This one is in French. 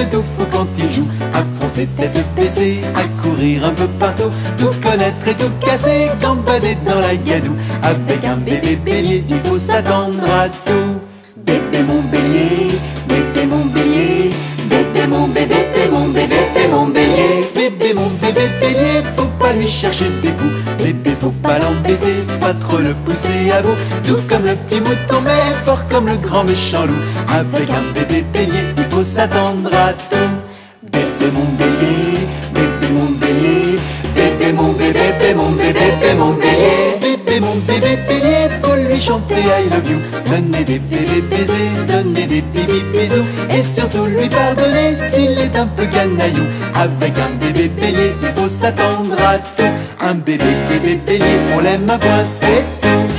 tout fou quand il joue, à foncer tête baissée, à courir un peu partout, tout connaître et tout casser, gambader dans la gadoue. Avec un bébé bélier, il faut s'attendre à tout. Bébé mon bélier, bébé mon bélier, bébé mon bébé, bébé mon bébé, bébé mon bélier. Bébé mon bébé bélier, faut pas lui chercher des coups. Bébé faut pas l'embêter, pas trop le pousser à bout. Tout comme le petit mouton mais fort comme le grand méchant loup. Avec un bébé bélier, il faut s'attendre à tout. Bébé mon bélier, bébé mon bélier, bébé mon bébé, bébé mon bébé, bébé mon bélier. Bébé mon bébé bélier, faut lui chanter I love you, donner des bébés baisers, donner des bibis bisous, et surtout lui pardonner s'il est un peu canaillou. Avec un bébé bélier, il faut s'attendre à tout. Un bébé bélier, on l'aime à point, c'est tout.